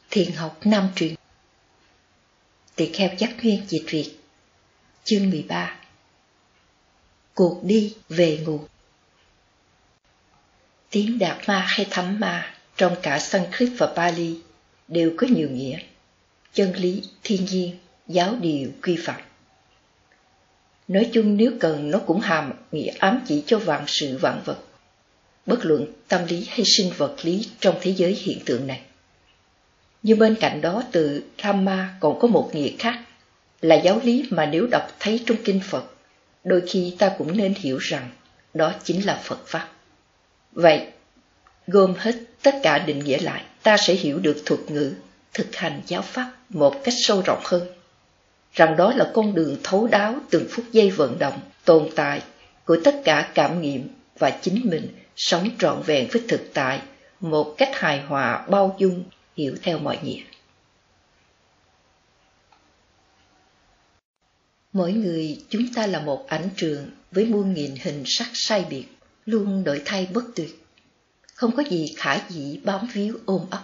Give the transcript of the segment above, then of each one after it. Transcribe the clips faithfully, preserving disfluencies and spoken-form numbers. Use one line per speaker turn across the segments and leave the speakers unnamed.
Thiền học Nam truyền. Tỳ kheo giác nguyên dịch Việt. Chương mười ba. Cuộc đi về nguồn. Tiếng Đạt Ma hay Thánh Ma trong cả Sanskrit và Pali đều có nhiều nghĩa: chân lý, thiên nhiên, giáo điều, quy phạm. Nói chung nếu cần nó cũng hàm nghĩa ám chỉ cho vạn sự vạn vật, bất luận tâm lý hay sinh vật lý trong thế giới hiện tượng này. Nhưng bên cạnh đó, từ Dhamma còn có một nghĩa khác, là giáo lý mà nếu đọc thấy trong kinh Phật, đôi khi ta cũng nên hiểu rằng đó chính là Phật Pháp. Vậy, gom hết tất cả định nghĩa lại, ta sẽ hiểu được thuật ngữ thực hành giáo Pháp một cách sâu rộng hơn, rằng đó là con đường thấu đáo từng phút giây vận động, tồn tại của tất cả cảm nghiệm và chính mình sống trọn vẹn với thực tại một cách hài hòa, bao dung, hiểu theo mọi nghĩa. Mỗi người chúng ta là một ảnh trường với muôn nghìn hình sắc sai biệt, luôn đổi thay bất tuyệt, không có gì khả dĩ bám víu ôm ấp.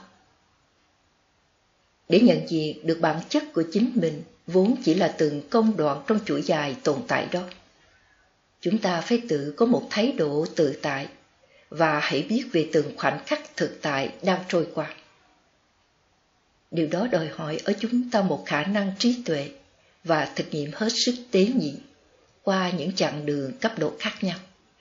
Để nhận diện được bản chất của chính mình vốn chỉ là từng công đoạn trong chuỗi dài tồn tại đó, chúng ta phải tự có một thái độ tự tại và hãy biết về từng khoảnh khắc thực tại đang trôi qua. Điều đó đòi hỏi ở chúng ta một khả năng trí tuệ và thực nghiệm hết sức tế nhị qua những chặng đường cấp độ khác nhau.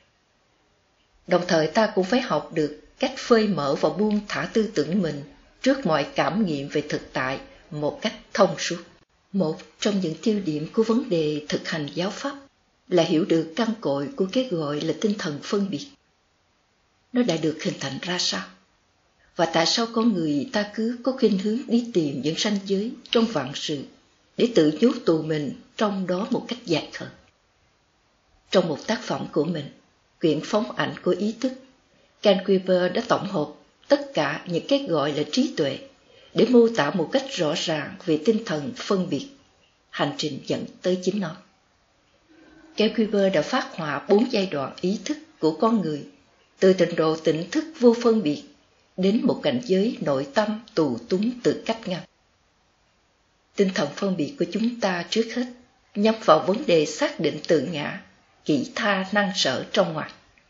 Đồng thời ta cũng phải học được cách phơi mở và buông thả tư tưởng mình trước mọi cảm nghiệm về thực tại một cách thông suốt. Một trong những tiêu điểm của vấn đề thực hành giáo Pháp là hiểu được căn cội của cái gọi là tinh thần phân biệt. Nó đã được hình thành ra sao? Và tại sao con người ta cứ có khuynh hướng đi tìm những ranh giới trong vạn sự để tự nhốt tù mình trong đó một cách dại khờ? Trong một tác phẩm của mình, quyển phóng ảnh của ý thức, Ken Wilber đã tổng hợp tất cả những cái gọi là trí tuệ để mô tả một cách rõ ràng về tinh thần phân biệt, hành trình dẫn tới chính nó. Ken Wilber đã phát họa bốn giai đoạn ý thức của con người, từ trình độ tỉnh thức vô phân biệt đến một cảnh giới nội tâm tù túng tự cách ngăn. Tinh thần phân biệt của chúng ta trước hết nhắm vào vấn đề xác định tự ngã, kỹ tha năng sở trong ngoài.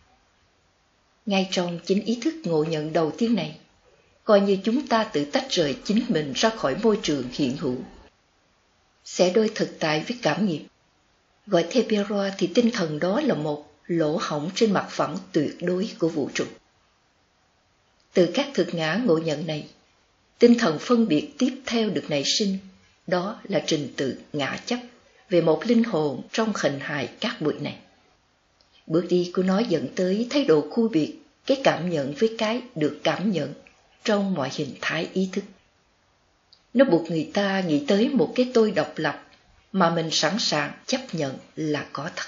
Ngay trong chính ý thức ngộ nhận đầu tiên này, coi như chúng ta tự tách rời chính mình ra khỏi môi trường hiện hữu, sẽ đôi thực tại với cảm nghiệm. Gọi theo Pierre thì tinh thần đó là một lỗ hổng trên mặt phẳng tuyệt đối của vũ trụ. Từ các thực ngã ngộ nhận này, tinh thần phân biệt tiếp theo được nảy sinh, đó là trình tự ngã chấp về một linh hồn trong hình hài các bụi này. Bước đi của nó dẫn tới thái độ khu biệt cái cảm nhận với cái được cảm nhận trong mọi hình thái ý thức. Nó buộc người ta nghĩ tới một cái tôi độc lập mà mình sẵn sàng chấp nhận là có thật.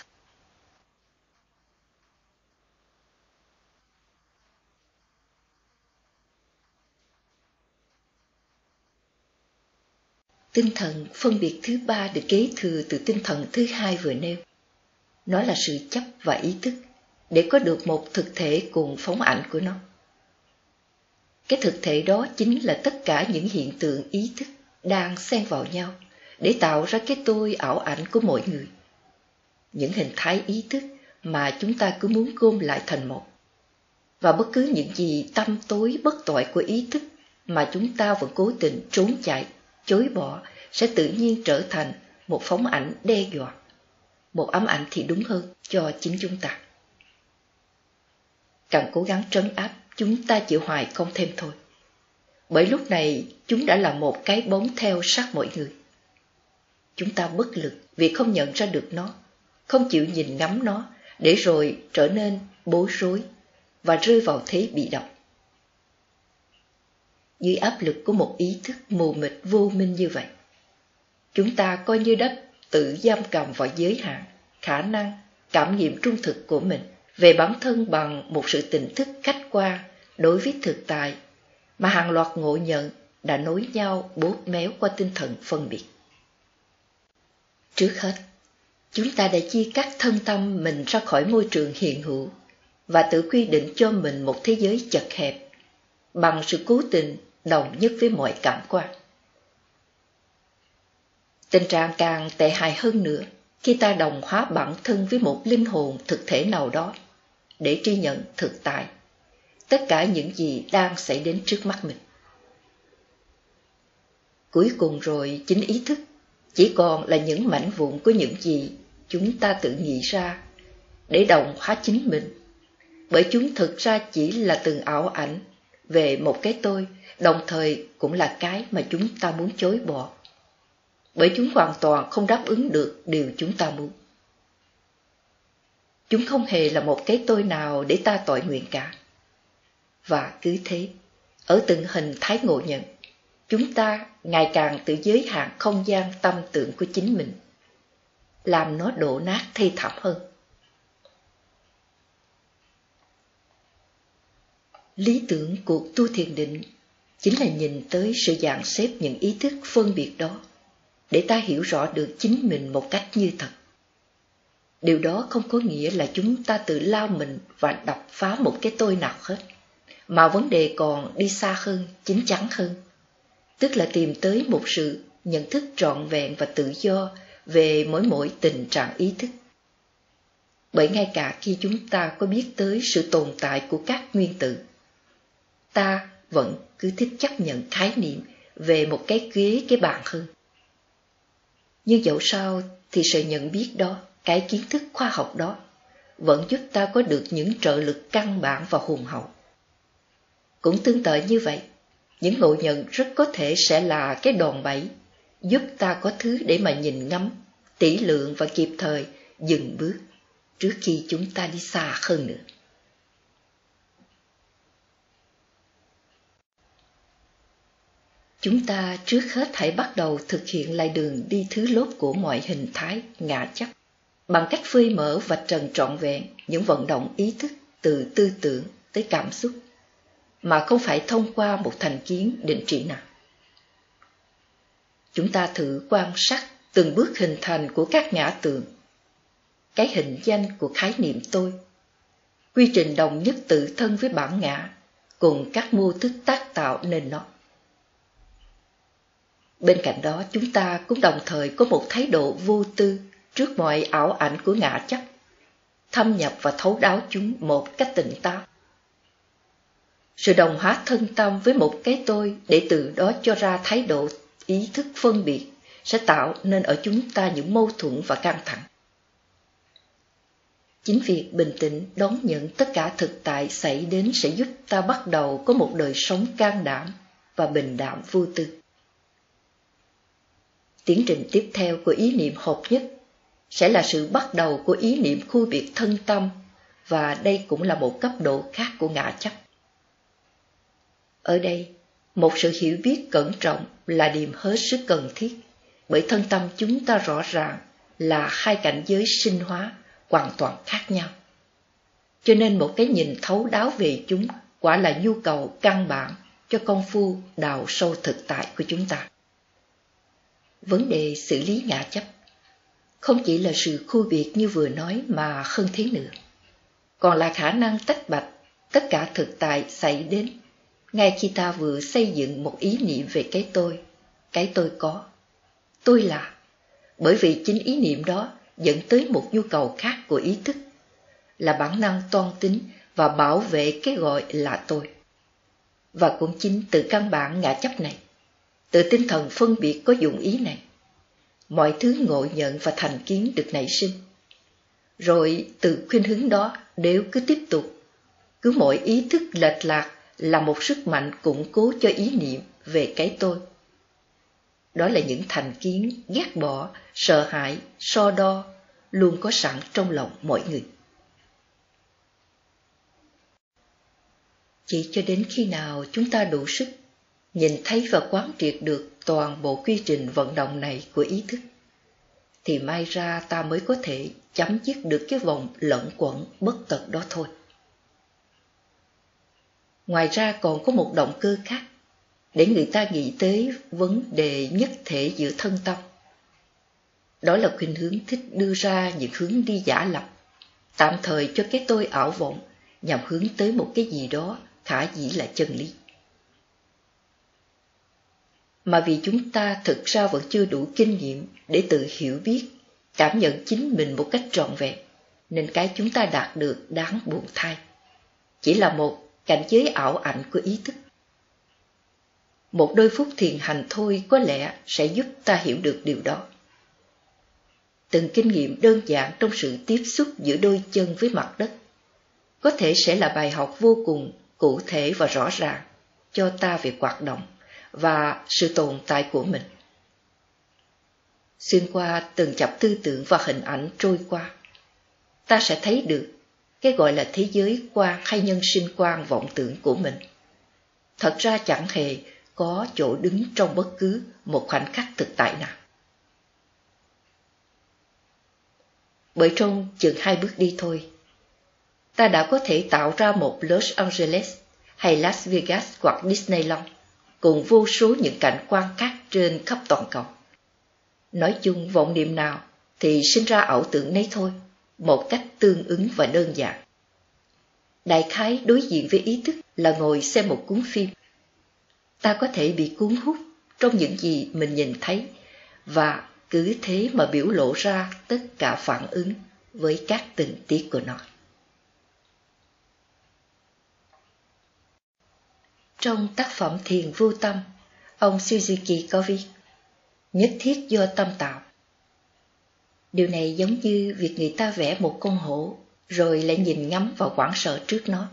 Tinh thần phân biệt thứ ba được kế thừa từ tinh thần thứ hai vừa nêu. Nó là sự chấp và ý thức để có được một thực thể cùng phóng ảnh của nó. Cái thực thể đó chính là tất cả những hiện tượng ý thức đang xen vào nhau để tạo ra cái tôi ảo ảnh của mỗi người. Những hình thái ý thức mà chúng ta cứ muốn gom lại thành một. Và bất cứ những gì tăm tối bất tội của ý thức mà chúng ta vẫn cố tình trốn chạy, chối bỏ sẽ tự nhiên trở thành một phóng ảnh đe dọa, một ám ảnh thì đúng hơn cho chính chúng ta. Càng cố gắng trấn áp, chúng ta chịu hoài không thêm thôi. Bởi lúc này chúng đã là một cái bóng theo sát mỗi người. Chúng ta bất lực vì không nhận ra được nó, không chịu nhìn ngắm nó, để rồi trở nên bối rối và rơi vào thế bị động. Dưới áp lực của một ý thức mù mịt vô minh như vậy, chúng ta coi như đã tự giam cầm vào giới hạn, khả năng, cảm nghiệm trung thực của mình về bản thân bằng một sự tỉnh thức khách quan đối với thực tại mà hàng loạt ngộ nhận đã nối nhau bóp méo qua tinh thần phân biệt. Trước hết, chúng ta đã chia cắt thân tâm mình ra khỏi môi trường hiện hữu và tự quy định cho mình một thế giới chật hẹp bằng sự cố tình đồng nhất với mọi cảm quan. Tình trạng càng tệ hại hơn nữa khi ta đồng hóa bản thân với một linh hồn thực thể nào đó để tri nhận thực tại tất cả những gì đang xảy đến trước mắt mình. Cuối cùng rồi, chính ý thức chỉ còn là những mảnh vụn của những gì chúng ta tự nghĩ ra để đồng hóa chính mình, bởi chúng thực ra chỉ là từng ảo ảnh về một cái tôi, đồng thời cũng là cái mà chúng ta muốn chối bỏ, bởi chúng hoàn toàn không đáp ứng được điều chúng ta muốn. Chúng không hề là một cái tôi nào để ta tội nguyện cả. Và cứ thế, ở từng hình thái ngộ nhận, chúng ta ngày càng tự giới hạn không gian tâm tưởng của chính mình, làm nó đổ nát thê thảm hơn. Lý tưởng cuộc tu thiền định chính là nhìn tới sự dàn xếp những ý thức phân biệt đó, để ta hiểu rõ được chính mình một cách như thật. Điều đó không có nghĩa là chúng ta tự lao mình và đập phá một cái tôi nào hết, mà vấn đề còn đi xa hơn, chín chắn hơn, tức là tìm tới một sự nhận thức trọn vẹn và tự do về mỗi mỗi tình trạng ý thức. Bởi ngay cả khi chúng ta có biết tới sự tồn tại của các nguyên tử, ta vẫn cứ thích chấp nhận khái niệm về một cái ghế cái bàn hơn. Nhưng dẫu sao thì sự nhận biết đó, cái kiến thức khoa học đó, vẫn giúp ta có được những trợ lực căn bản và hùng hậu. Cũng tương tự như vậy, những ngộ nhận rất có thể sẽ là cái đòn bẩy, giúp ta có thứ để mà nhìn ngắm, tỉ lượng và kịp thời dừng bước trước khi chúng ta đi xa hơn nữa. Chúng ta trước hết hãy bắt đầu thực hiện lại đường đi thứ lốt của mọi hình thái ngã chấp, bằng cách phơi mở và trần trọn vẹn những vận động ý thức từ tư tưởng tới cảm xúc, mà không phải thông qua một thành kiến định trị nào. Chúng ta thử quan sát từng bước hình thành của các ngã tượng, cái hình danh của khái niệm tôi, quy trình đồng nhất tự thân với bản ngã, cùng các mô thức tác tạo nên nó. Bên cạnh đó, chúng ta cũng đồng thời có một thái độ vô tư trước mọi ảo ảnh của ngã chấp, thâm nhập và thấu đáo chúng một cách tỉnh táo. Sự đồng hóa thân tâm với một cái tôi để từ đó cho ra thái độ ý thức phân biệt sẽ tạo nên ở chúng ta những mâu thuẫn và căng thẳng. Chính việc bình tĩnh đón nhận tất cả thực tại xảy đến sẽ giúp ta bắt đầu có một đời sống can đảm và bình đạm vô tư. Tiến trình tiếp theo của ý niệm hợp nhất sẽ là sự bắt đầu của ý niệm khu biệt thân tâm, và đây cũng là một cấp độ khác của ngã chấp. Ở đây, một sự hiểu biết cẩn trọng là điểm hết sức cần thiết, bởi thân tâm chúng ta rõ ràng là hai cảnh giới sinh hóa hoàn toàn khác nhau. Cho nên một cái nhìn thấu đáo về chúng quả là nhu cầu căn bản cho công phu đào sâu thực tại của chúng ta. Vấn đề xử lý ngã chấp không chỉ là sự khu biệt như vừa nói mà hơn thế nữa, còn là khả năng tách bạch tất cả thực tại xảy đến ngay khi ta vừa xây dựng một ý niệm về cái tôi, cái tôi có, tôi là, bởi vì chính ý niệm đó dẫn tới một nhu cầu khác của ý thức, là bản năng toan tính và bảo vệ cái gọi là tôi. Và cũng chính từ căn bản ngã chấp này, từ tinh thần phân biệt có dụng ý này, mọi thứ ngộ nhận và thành kiến được nảy sinh. Rồi từ khuynh hướng đó đều cứ tiếp tục, cứ mỗi ý thức lệch lạc là một sức mạnh củng cố cho ý niệm về cái tôi. Đó là những thành kiến, ghét bỏ, sợ hãi, so đo, luôn có sẵn trong lòng mọi người. Chỉ cho đến khi nào chúng ta đủ sức nhìn thấy và quán triệt được toàn bộ quy trình vận động này của ý thức, thì may ra ta mới có thể chấm dứt được cái vòng lẫn quẩn bất tận đó thôi. Ngoài ra còn có một động cơ khác để người ta nghĩ tới vấn đề nhất thể giữa thân tâm. Đó là khuynh hướng thích đưa ra những hướng đi giả lập, tạm thời cho cái tôi ảo vọng, nhằm hướng tới một cái gì đó khả dĩ là chân lý. mà vì chúng ta thực ra vẫn chưa đủ kinh nghiệm để tự hiểu biết, cảm nhận chính mình một cách trọn vẹn, nên cái chúng ta đạt được đáng buồn thay. Chỉ là một cảnh giới ảo ảnh của ý thức. Một đôi phút thiền hành thôi có lẽ sẽ giúp ta hiểu được điều đó. Từng kinh nghiệm đơn giản trong sự tiếp xúc giữa đôi chân với mặt đất có thể sẽ là bài học vô cùng cụ thể và rõ ràng cho ta về hoạt động và sự tồn tại của mình. Xuyên qua từng chập tư tưởng và hình ảnh trôi qua, ta sẽ thấy được cái gọi là thế giới quan hay nhân sinh quan vọng tưởng của mình. Thật ra chẳng hề có chỗ đứng trong bất cứ một khoảnh khắc thực tại nào. Bởi trong chừng hai bước đi thôi, ta đã có thể tạo ra một Los Angeles hay Las Vegas hoặc Disneyland, cùng vô số những cảnh quan khác trên khắp toàn cầu. Nói chung vọng niệm nào thì sinh ra ảo tưởng nấy thôi, một cách tương ứng và đơn giản. Đại khái đối diện với ý thức là ngồi xem một cuốn phim. Ta có thể bị cuốn hút trong những gì mình nhìn thấy và cứ thế mà biểu lộ ra tất cả phản ứng với các tình tiết của nó. Trong tác phẩm Thiền Vô Tâm, ông Suzuki có viết, nhất thiết do tâm tạo. Điều này giống như việc người ta vẽ một con hổ rồi lại nhìn ngắm và hoảng sợ trước nó.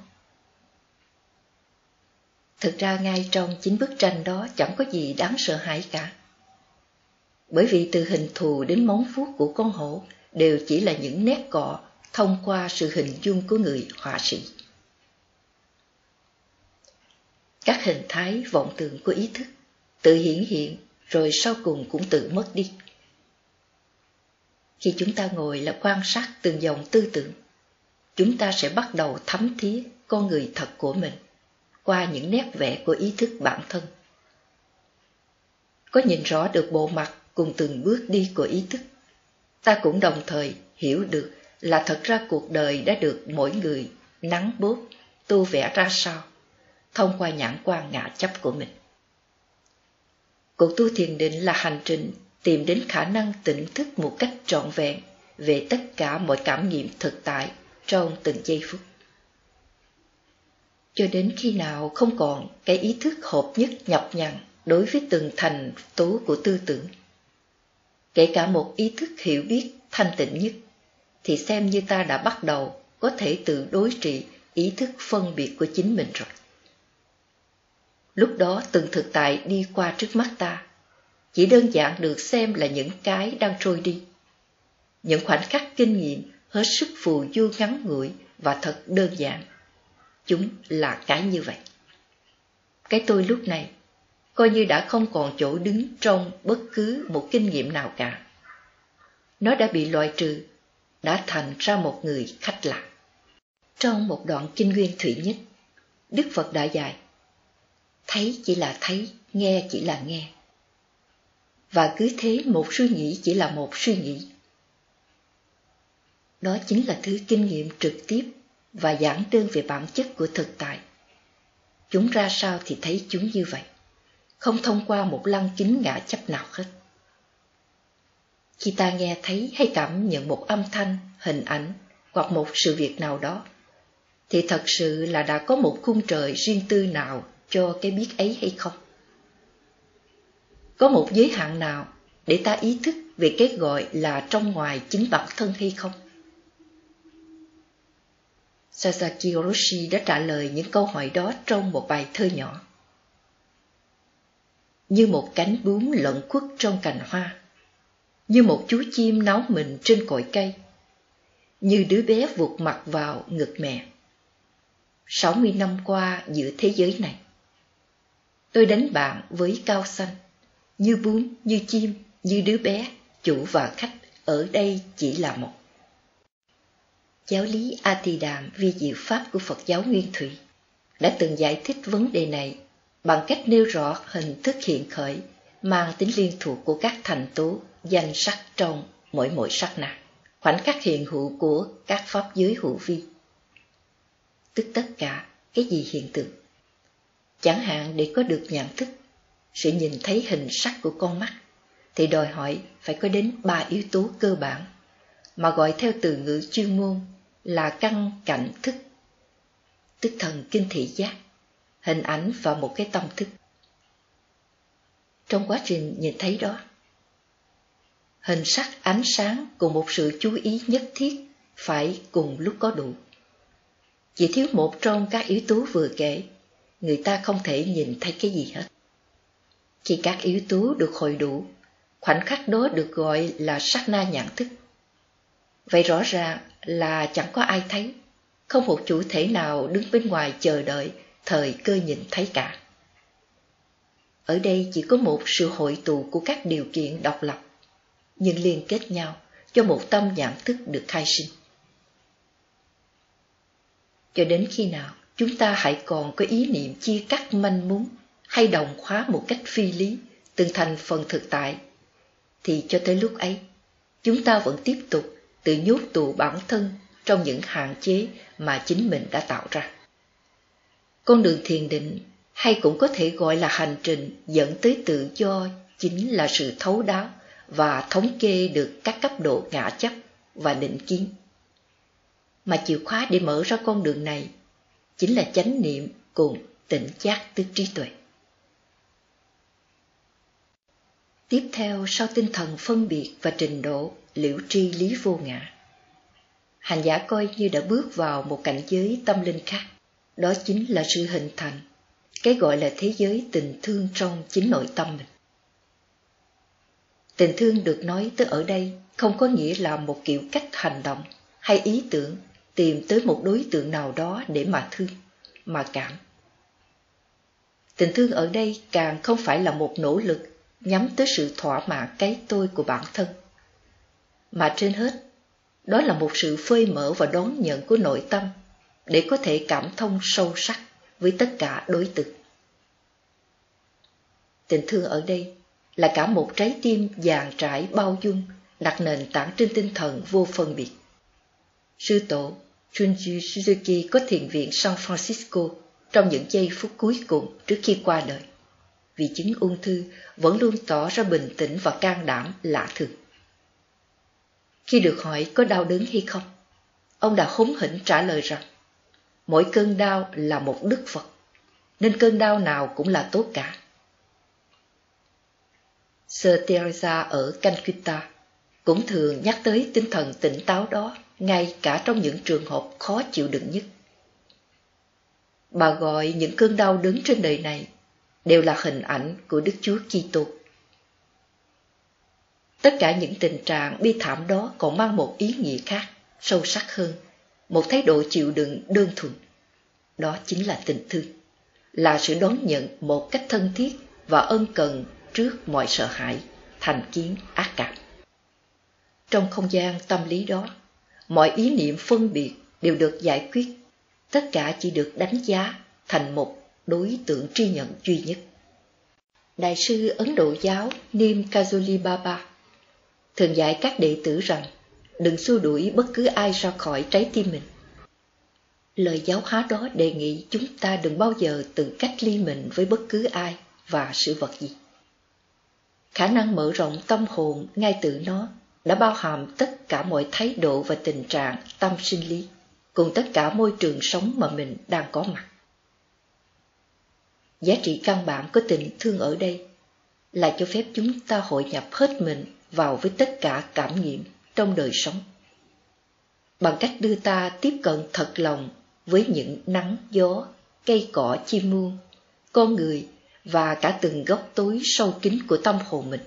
Thực ra ngay trong chính bức tranh đó chẳng có gì đáng sợ hãi cả. Bởi vì từ hình thù đến móng vuốt của con hổ đều chỉ là những nét cọ thông qua sự hình dung của người họa sĩ. Các hình thái vọng tưởng của ý thức tự hiển hiện rồi sau cùng cũng tự mất đi. Khi chúng ta ngồi là quan sát từng dòng tư tưởng, chúng ta sẽ bắt đầu thấm thía con người thật của mình qua những nét vẽ của ý thức bản thân. Có nhìn rõ được bộ mặt cùng từng bước đi của ý thức, ta cũng đồng thời hiểu được là thật ra cuộc đời đã được mỗi người nắn bóp, tô vẽ ra sao, thông qua nhãn quan ngã chấp của mình. Cuộc tu thiền định là hành trình tìm đến khả năng tỉnh thức một cách trọn vẹn về tất cả mọi cảm nghiệm thực tại trong từng giây phút. Cho đến khi nào không còn cái ý thức hợp nhất nhập nhằng đối với từng thành tố của tư tưởng, kể cả một ý thức hiểu biết thanh tịnh nhất, thì xem như ta đã bắt đầu có thể tự đối trị ý thức phân biệt của chính mình rồi. Lúc đó từng thực tại đi qua trước mắt ta chỉ đơn giản được xem là những cái đang trôi đi, những khoảnh khắc kinh nghiệm hết sức phù du ngắn ngủi và thật đơn giản. Chúng là cái như vậy. Cái tôi lúc này coi như đã không còn chỗ đứng trong bất cứ một kinh nghiệm nào cả. Nó đã bị loại trừ, đã thành ra một người khách lạ. Trong một đoạn Kinh Nguyên Thủy Nhất, Đức Phật đã dạy, thấy chỉ là thấy, nghe chỉ là nghe. Và cứ thế một suy nghĩ chỉ là một suy nghĩ. Đó chính là thứ kinh nghiệm trực tiếp và giản đơn về bản chất của thực tại. Chúng ra sao thì thấy chúng như vậy, không thông qua một lăng kính ngã chấp nào hết. Khi ta nghe thấy hay cảm nhận một âm thanh, hình ảnh hoặc một sự việc nào đó, thì thật sự là đã có một khung trời riêng tư nào cho cái biết ấy hay không? Có một giới hạn nào để ta ý thức về cái gọi là trong ngoài chính bản thân hay không? Sasaki Orochi đã trả lời những câu hỏi đó trong một bài thơ nhỏ. Như một cánh bướm lẩn khuất trong cành hoa, như một chú chim náu mình trên cội cây, như đứa bé vụt mặt vào ngực mẹ. Sáu mươi năm qua giữa thế giới này, tôi đánh bạn với cao xanh, như bướm, như chim, như đứa bé, chủ và khách ở đây chỉ là một. Giáo lý A Tỳ Đàm vi diệu pháp của Phật giáo Nguyên Thủy đã từng giải thích vấn đề này bằng cách nêu rõ hình thức hiện khởi mang tính liên thuộc của các thành tố danh sắc trong mỗi mỗi sắc na, khoảnh khắc hiện hữu của các pháp giới hữu vi, tức tất cả cái gì hiện tượng. Chẳng hạn để có được nhận thức, Sự nhìn thấy hình sắc của con mắt thì đòi hỏi phải có đến ba yếu tố cơ bản mà gọi theo từ ngữ chuyên môn là căn cảnh thức, tức thần kinh thị giác, hình ảnh và một cái tâm thức. Trong quá trình nhìn thấy đó, hình sắc, ánh sáng cùng một sự chú ý nhất thiết phải cùng lúc có đủ. Chỉ thiếu một trong các yếu tố vừa kể, người ta không thể nhìn thấy cái gì hết. Khi các yếu tố được hội đủ, khoảnh khắc đó được gọi là sát na nhãn thức. Vậy rõ ràng là chẳng có ai thấy, không một chủ thể nào đứng bên ngoài chờ đợi thời cơ nhìn thấy cả. Ở đây chỉ có một sự hội tụ của các điều kiện độc lập, nhưng liên kết nhau cho một tâm nhãn thức được khai sinh. Cho đến khi nào chúng ta hãy còn có ý niệm chia cắt manh mún hay đồng hóa một cách phi lý từng thành phần thực tại, thì cho tới lúc ấy, chúng ta vẫn tiếp tục tự nhốt tù bản thân trong những hạn chế mà chính mình đã tạo ra. Con đường thiền định, hay cũng có thể gọi là hành trình dẫn tới tự do, chính là sự thấu đáo và thống kê được các cấp độ ngã chấp và định kiến. Mà chìa khóa để mở ra con đường này chính là chánh niệm cùng tỉnh giác tức trí tuệ. Tiếp theo, sau tinh thần phân biệt và trình độ liễu tri lý vô ngã, hành giả coi như đã bước vào một cảnh giới tâm linh khác. Đó chính là sự hình thành cái gọi là thế giới tình thương trong chính nội tâm mình. Tình thương được nói tới ở đây không có nghĩa là một kiểu cách hành động hay ý tưởng tìm tới một đối tượng nào đó để mà thương, mà cảm. Tình thương ở đây càng không phải là một nỗ lực nhắm tới sự thỏa mãn cái tôi của bản thân, mà trên hết, đó là một sự phơi mở và đón nhận của nội tâm để có thể cảm thông sâu sắc với tất cả đối tượng. Tình thương ở đây là cả một trái tim dàn trải bao dung, đặt nền tảng trên tinh thần vô phân biệt. Sư tổ Junji Suzuki có thiền viện San Francisco trong những giây phút cuối cùng trước khi qua đời. Vì chứng ung thư vẫn luôn tỏ ra bình tĩnh và can đảm lạ thường. Khi được hỏi có đau đớn hay không, ông đã húng hỉnh trả lời rằng mỗi cơn đau là một đức Phật, nên cơn đau nào cũng là tốt cả. Sơ Teresa ở Calcutta cũng thường nhắc tới tinh thần tỉnh táo đó ngay cả trong những trường hợp khó chịu đựng nhất. Bà gọi những cơn đau đớn trên đời này đều là hình ảnh của Đức Chúa Kitô. Tất cả những tình trạng bi thảm đó còn mang một ý nghĩa khác, sâu sắc hơn, một thái độ chịu đựng đơn thuần. Đó chính là tình thương, là sự đón nhận một cách thân thiết và ân cần trước mọi sợ hãi, thành kiến, ác cảm. Trong không gian tâm lý đó, mọi ý niệm phân biệt đều được giải quyết, tất cả chỉ được đánh giá thành một đối tượng tri nhận duy nhất. Đại sư Ấn Độ giáo Nim Kajoli Baba thường dạy các đệ tử rằng đừng xua đuổi bất cứ ai ra khỏi trái tim mình. Lời giáo hóa đó đề nghị chúng ta đừng bao giờ tự cách ly mình với bất cứ ai và sự vật gì. Khả năng mở rộng tâm hồn ngay từ nó đã bao hàm tất cả mọi thái độ và tình trạng tâm sinh lý, cùng tất cả môi trường sống mà mình đang có mặt. Giá trị căn bản của tình thương ở đây là cho phép chúng ta hội nhập hết mình vào với tất cả cảm nghiệm trong đời sống, bằng cách đưa ta tiếp cận thật lòng với những nắng, gió, cây cỏ, chim muông, con người và cả từng góc tối sâu kín của tâm hồn mình.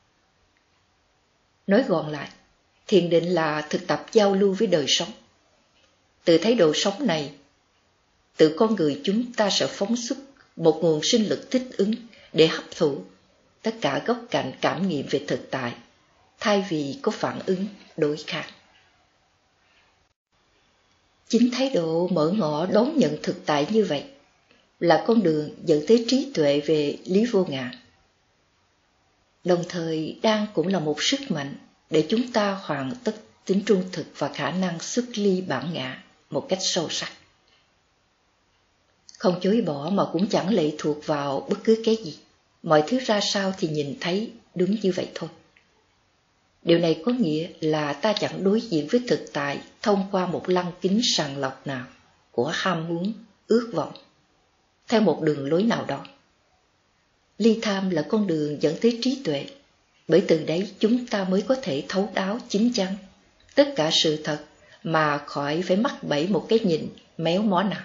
Nói gọn lại, thiền định là thực tập giao lưu với đời sống. Từ thái độ sống này, tự con người chúng ta sẽ phóng xuất một nguồn sinh lực thích ứng để hấp thụ tất cả góc cạnh cảm nghiệm về thực tại, thay vì có phản ứng đối kháng. Chính thái độ mở ngỏ đón nhận thực tại như vậy là con đường dẫn tới trí tuệ về lý vô ngã, đồng thời đang cũng là một sức mạnh để chúng ta hoàn tất tính trung thực và khả năng xuất ly bản ngã một cách sâu sắc. Không chối bỏ mà cũng chẳng lệ thuộc vào bất cứ cái gì, mọi thứ ra sao thì nhìn thấy đúng như vậy thôi. Điều này có nghĩa là ta chẳng đối diện với thực tại thông qua một lăng kính sàng lọc nào của ham muốn, ước vọng, theo một đường lối nào đó. Ly tham là con đường dẫn tới trí tuệ, bởi từ đấy chúng ta mới có thể thấu đáo chín chắn tất cả sự thật mà khỏi phải mắc bẫy một cái nhìn méo mó nào.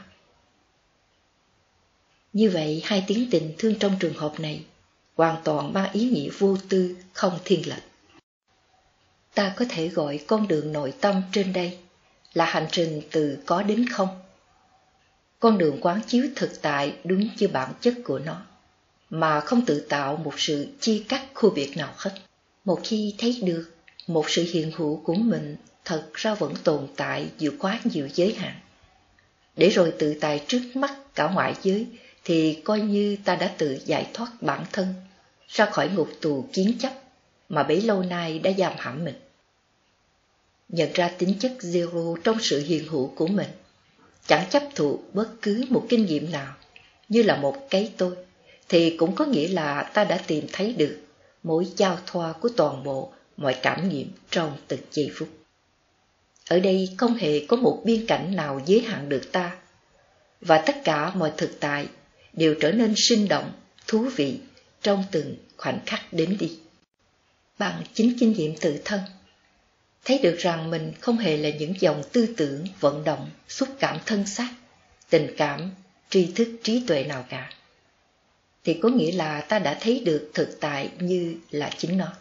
Như vậy, hai tiếng tình thương trong trường hợp này hoàn toàn mang ý nghĩa vô tư, không thiên lệch. Ta có thể gọi con đường nội tâm trên đây là hành trình từ có đến không. Con đường quán chiếu thực tại đúng như bản chất của nó, mà không tự tạo một sự chia cắt khu biệt nào hết. Một khi thấy được một sự hiện hữu của mình thật ra vẫn tồn tại giữa quá nhiều giới hạn, để rồi tự tại trước mắt cả ngoại giới, thì coi như ta đã tự giải thoát bản thân ra khỏi ngục tù kiến chấp mà bấy lâu nay đã giam hãm mình. Nhận ra tính chất zero trong sự hiện hữu của mình, chẳng chấp thụ bất cứ một kinh nghiệm nào như là một cái tôi, thì cũng có nghĩa là ta đã tìm thấy được mối giao thoa của toàn bộ mọi cảm nghiệm trong từng giây phút. Ở đây không hề có một biên cảnh nào giới hạn được ta, và tất cả mọi thực tại đều trở nên sinh động, thú vị trong từng khoảnh khắc đến đi. Bằng chính kinh nghiệm tự thân, thấy được rằng mình không hề là những dòng tư tưởng, vận động, xúc cảm thân xác, tình cảm, tri thức, trí tuệ nào cả, thì có nghĩa là ta đã thấy được thực tại như là chính nó.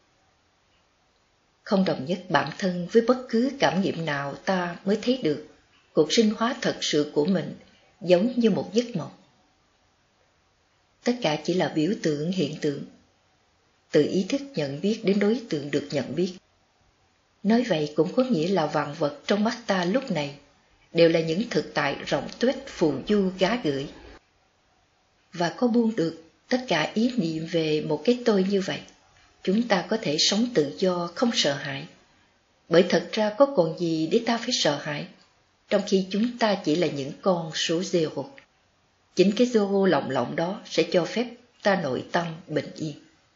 Không đồng nhất bản thân với bất cứ cảm nghiệm nào, ta mới thấy được cuộc sinh hóa thật sự của mình giống như một giấc mộng. Tất cả chỉ là biểu tượng hiện tượng, từ ý thức nhận biết đến đối tượng được nhận biết. Nói vậy cũng có nghĩa là vạn vật trong mắt ta lúc này đều là những thực tại rộng tuếch phù du gá gửi. Và có buông được tất cả ý niệm về một cái tôi như vậy, chúng ta có thể sống tự do không sợ hãi. Bởi thật ra có còn gì để ta phải sợ hãi, trong khi chúng ta chỉ là những con số zero. Chính cái zero lộng lộng đó sẽ cho phép ta nội tâm bình yên.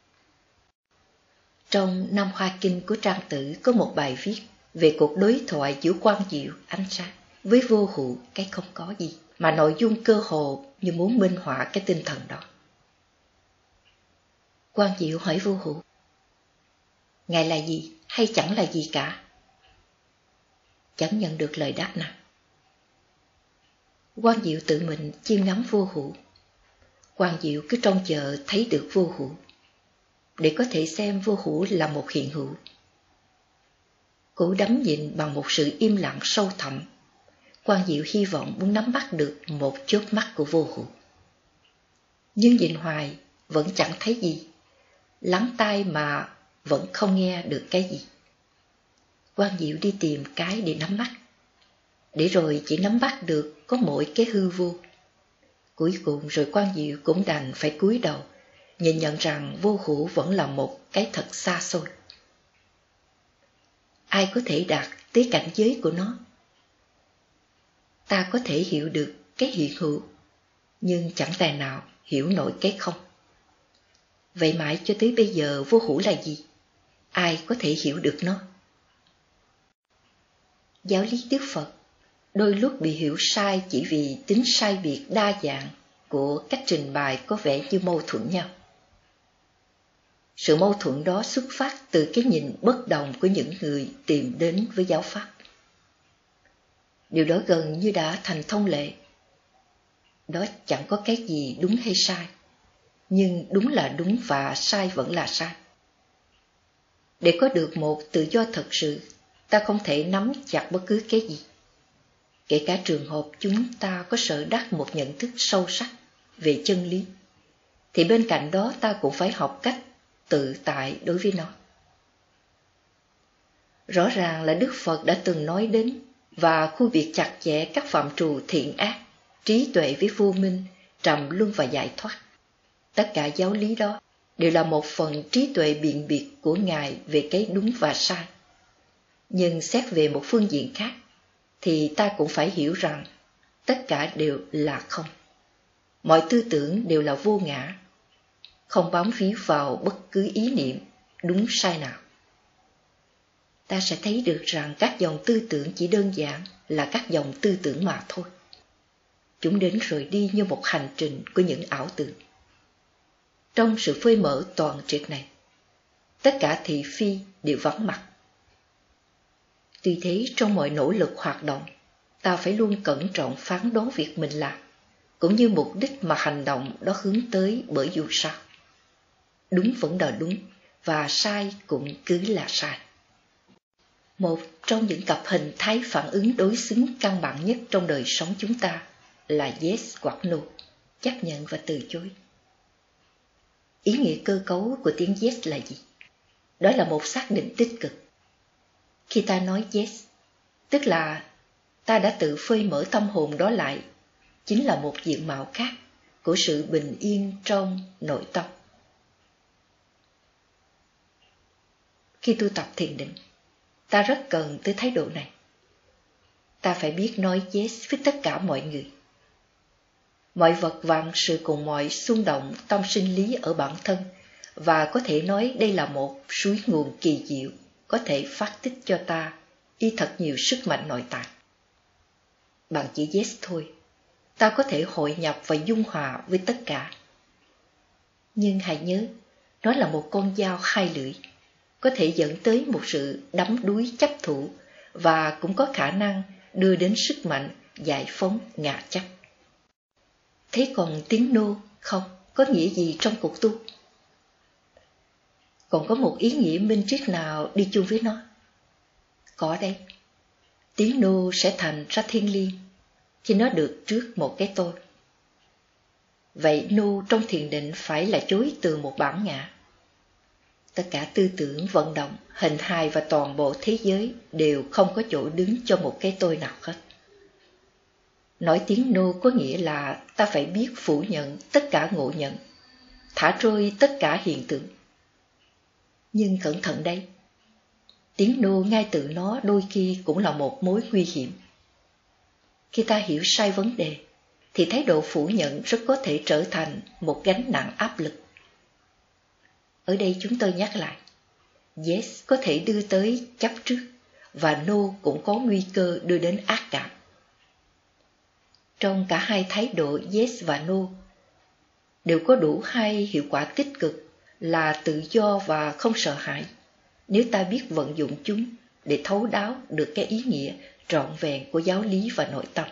Trong Năm Hoa Kinh của Trang Tử có một bài viết về cuộc đối thoại giữa quang diệu, ánh sáng, với vô hữu, cái không có gì, mà nội dung cơ hồ như muốn minh họa cái tinh thần đó. Quang diệu hỏi vô hữu: Ngài là gì hay chẳng là gì cả? Chẳng nhận được lời đáp nào. Quang diệu tự mình chiêm ngắm vô hữu. Quang diệu cứ trông chờ thấy được vô hữu, để có thể xem vô hữu là một hiện hữu. Cố đắm nhìn bằng một sự im lặng sâu thẳm, Quang diệu hy vọng muốn nắm bắt được một chớp mắt của vô hữu. Nhưng nhìn hoài vẫn chẳng thấy gì, lắng tai mà vẫn không nghe được cái gì. Quang diệu đi tìm cái để nắm bắt, để rồi chỉ nắm bắt được có mỗi cái hư vô. Cuối cùng rồi Quang diệu cũng đành phải cúi đầu, nhìn nhận rằng vô hữu vẫn là một cái thật xa xôi. Ai có thể đạt tới cảnh giới của nó? Ta có thể hiểu được cái hiện hữu, nhưng chẳng tài nào hiểu nổi cái không. Vậy mãi cho tới bây giờ vô hữu là gì? Ai có thể hiểu được nó? Giáo lý Đức Phật đôi lúc bị hiểu sai chỉ vì tính sai biệt đa dạng của cách trình bày có vẻ như mâu thuẫn nhau. Sự mâu thuẫn đó xuất phát từ cái nhìn bất đồng của những người tìm đến với giáo pháp. Điều đó gần như đã thành thông lệ. Đó chẳng có cái gì đúng hay sai, nhưng đúng là đúng và sai vẫn là sai. Để có được một tự do thật sự, ta không thể nắm chặt bất cứ cái gì. Kể cả trường hợp chúng ta có sở đắc một nhận thức sâu sắc về chân lý, thì bên cạnh đó ta cũng phải học cách tự tại đối với nó. Rõ ràng là Đức Phật đã từng nói đến và khu biệt chặt chẽ các phạm trù thiện ác, trí tuệ với vô minh, trầm luân và giải thoát. Tất cả giáo lý đó đều là một phần trí tuệ biện biệt của Ngài về cái đúng và sai. Nhưng xét về một phương diện khác, thì ta cũng phải hiểu rằng tất cả đều là không. Mọi tư tưởng đều là vô ngã. không bám víu vào bất cứ ý niệm đúng sai nào. Ta sẽ thấy được rằng các dòng tư tưởng chỉ đơn giản là các dòng tư tưởng mà thôi. Chúng đến rồi đi như một hành trình của những ảo tưởng. Trong sự phơi mở toàn triệt này, tất cả thị phi đều vắng mặt. Tuy thế, trong mọi nỗ lực hoạt động, ta phải luôn cẩn trọng phán đoán việc mình làm, cũng như mục đích mà hành động đó hướng tới, bởi dù sao đúng vẫn là đúng và sai cũng cứ là sai. Một trong những cặp hình thái phản ứng đối xứng căn bản nhất trong đời sống chúng ta là yes hoặc no, chấp nhận và từ chối. Ý nghĩa cơ cấu của tiếng yes là gì? Đó là một xác định tích cực. Khi ta nói yes, tức là ta đã tự phơi mở tâm hồn đó lại, chính là một diện mạo khác của sự bình yên trong nội tâm. Khi tu tập thiền định, ta rất cần tới thái độ này. Ta phải biết nói yes với tất cả mọi người, mọi vật vạn sự cùng mọi xung động tâm sinh lý ở bản thân, và có thể nói đây là một suối nguồn kỳ diệu có thể phát tích cho ta y thật nhiều sức mạnh nội tại. Bằng chữ yes thôi, ta có thể hội nhập và dung hòa với tất cả. Nhưng hãy nhớ, nó là một con dao hai lưỡi, có thể dẫn tới một sự đắm đuối chấp thủ và cũng có khả năng đưa đến sức mạnh giải phóng ngã chấp. Thế còn tiếng no không có nghĩa gì trong cuộc tu? Còn có một ý nghĩa minh triết nào đi chung với nó? Có đây. Tiếng no sẽ thành ra thiêng liêng khi nó được trước một cái tôi. Vậy no trong thiền định phải là chối từ một bản ngã. Tất cả tư tưởng, vận động, hình hài và toàn bộ thế giới đều không có chỗ đứng cho một cái tôi nào hết. Nói tiếng no có nghĩa là ta phải biết phủ nhận tất cả ngộ nhận, thả trôi tất cả hiện tượng. Nhưng cẩn thận đây, tiếng no ngay tự nó đôi khi cũng là một mối nguy hiểm. Khi ta hiểu sai vấn đề, thì thái độ phủ nhận rất có thể trở thành một gánh nặng áp lực. Ở đây chúng tôi nhắc lại, yes có thể đưa tới chấp trước, và no cũng có nguy cơ đưa đến ác cảm. Trong cả hai thái độ yes và no, đều có đủ hai hiệu quả tích cực là tự do và không sợ hãi, nếu ta biết vận dụng chúng để thấu đáo được cái ý nghĩa trọn vẹn của giáo lý và nội tâm.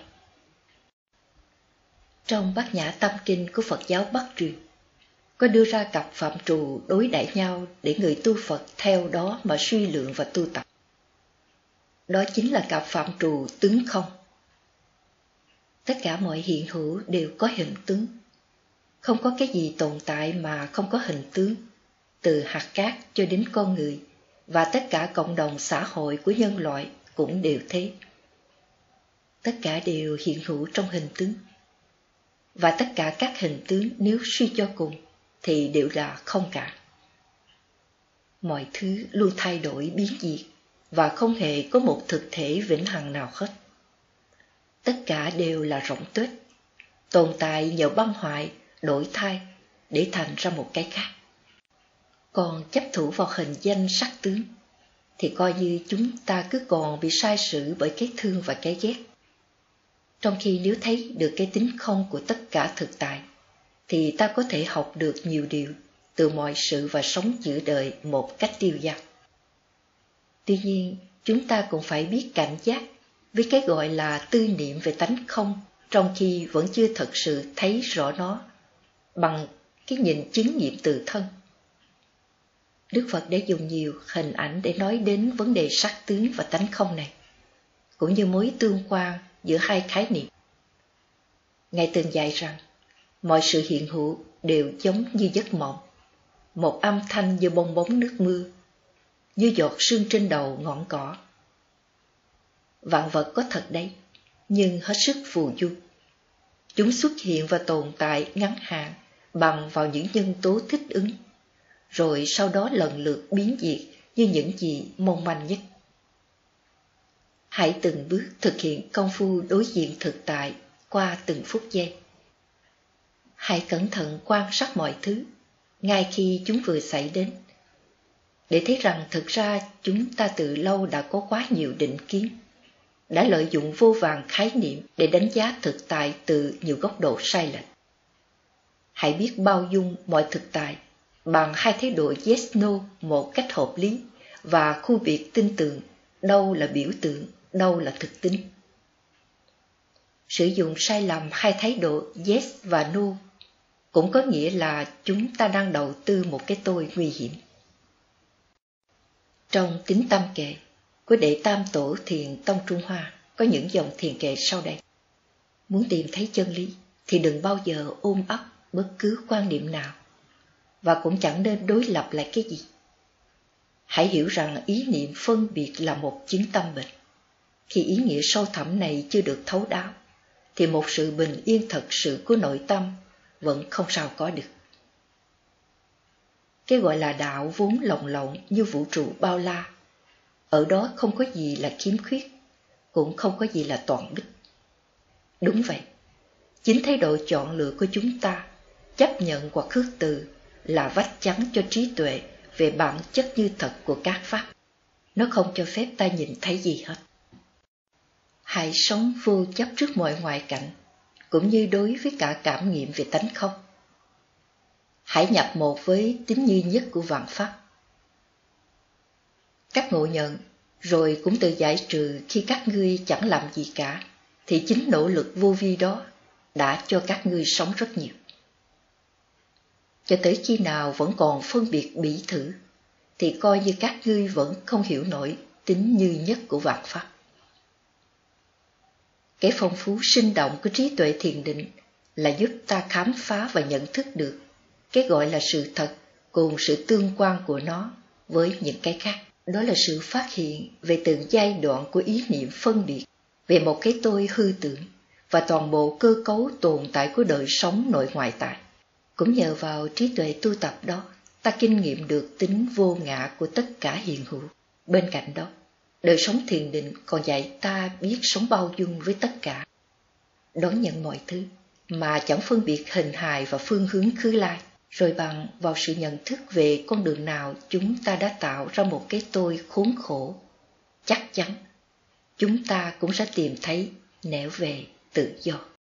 Trong Bát Nhã Tâm Kinh của Phật giáo Bắc truyền, có đưa ra cặp phạm trù đối đãi nhau để người tu Phật theo đó mà suy lượng và tu tập. Đó chính là cặp phạm trù tướng không. Tất cả mọi hiện hữu đều có hình tướng. Không có cái gì tồn tại mà không có hình tướng, từ hạt cát cho đến con người, và tất cả cộng đồng xã hội của nhân loại cũng đều thế. Tất cả đều hiện hữu trong hình tướng. Và tất cả các hình tướng nếu suy cho cùng thì đều là không cả. Mọi thứ luôn thay đổi biến diệt và không hề có một thực thể vĩnh hằng nào hết. Tất cả đều là rỗng tuếch, tồn tại nhờ băng hoại, đổi thay để thành ra một cái khác. Còn chấp thủ vào hình danh sắc tướng thì coi như chúng ta cứ còn bị sai sử bởi cái thương và cái ghét. Trong khi nếu thấy được cái tính không của tất cả thực tại, thì ta có thể học được nhiều điều từ mọi sự và sống giữa đời một cách tiêu dao. Tuy nhiên, chúng ta cũng phải biết cảnh giác với cái gọi là tư niệm về tánh không, trong khi vẫn chưa thật sự thấy rõ nó bằng cái nhìn chứng nghiệm từ thân. Đức Phật đã dùng nhiều hình ảnh để nói đến vấn đề sắc tướng và tánh không này, cũng như mối tương quan giữa hai khái niệm. Ngài từng dạy rằng, mọi sự hiện hữu đều giống như giấc mộng, một âm thanh như bong bóng nước mưa, như giọt sương trên đầu ngọn cỏ. Vạn vật có thật đấy, nhưng hết sức phù du. Chúng xuất hiện và tồn tại ngắn hạn bằng vào những nhân tố thích ứng, rồi sau đó lần lượt biến diệt như những gì mong manh nhất. Hãy từng bước thực hiện công phu đối diện thực tại qua từng phút giây. Hãy cẩn thận quan sát mọi thứ, ngay khi chúng vừa xảy đến, để thấy rằng thực ra chúng ta từ lâu đã có quá nhiều định kiến, đã lợi dụng vô vàn khái niệm để đánh giá thực tại từ nhiều góc độ sai lệch. Hãy biết bao dung mọi thực tại bằng hai thái độ yes no một cách hợp lý và khu biệt tin tưởng đâu là biểu tượng, đâu là thực tính. Sử dụng sai lầm hai thái độ yes và no cũng có nghĩa là chúng ta đang đầu tư một cái tôi nguy hiểm. Trong Kính Tâm Kệ của Đệ Tam Tổ Thiền Tông Trung Hoa có những dòng thiền kệ sau đây. Muốn tìm thấy chân lý thì đừng bao giờ ôm ấp bất cứ quan niệm nào, và cũng chẳng nên đối lập lại cái gì. Hãy hiểu rằng ý niệm phân biệt là một chứng tâm bệnh. Khi ý nghĩa sâu thẳm này chưa được thấu đáo, thì một sự bình yên thật sự của nội tâm vẫn không sao có được. Cái gọi là đạo vốn lồng lộng như vũ trụ bao la. Ở đó không có gì là khiếm khuyết, cũng không có gì là toàn đích. Đúng vậy, chính thái độ chọn lựa của chúng ta, chấp nhận hoặc khước từ, là vách chắn cho trí tuệ về bản chất như thật của các pháp. Nó không cho phép ta nhìn thấy gì hết. Hãy sống vô chấp trước mọi ngoại cảnh, cũng như đối với cả cảm nghiệm về tánh không. Hãy nhập một với tính duy nhất của vạn pháp. Các ngộ nhận, rồi cũng tự giải trừ khi các ngươi chẳng làm gì cả, thì chính nỗ lực vô vi đó đã cho các ngươi sống rất nhiều. Cho tới khi nào vẫn còn phân biệt bỉ thử, thì coi như các ngươi vẫn không hiểu nổi tính như nhất của vạn pháp. Cái phong phú sinh động của trí tuệ thiền định là giúp ta khám phá và nhận thức được cái gọi là sự thật cùng sự tương quan của nó với những cái khác. Đó là sự phát hiện về từng giai đoạn của ý niệm phân biệt, về một cái tôi hư tưởng và toàn bộ cơ cấu tồn tại của đời sống nội ngoại tại. Cũng nhờ vào trí tuệ tu tập đó, ta kinh nghiệm được tính vô ngã của tất cả hiện hữu. Bên cạnh đó, đời sống thiền định còn dạy ta biết sống bao dung với tất cả, đón nhận mọi thứ mà chẳng phân biệt hình hài và phương hướng khứ lai. Rồi bằng vào sự nhận thức về con đường nào chúng ta đã tạo ra một cái tôi khốn khổ, chắc chắn chúng ta cũng sẽ tìm thấy nẻo về tự do.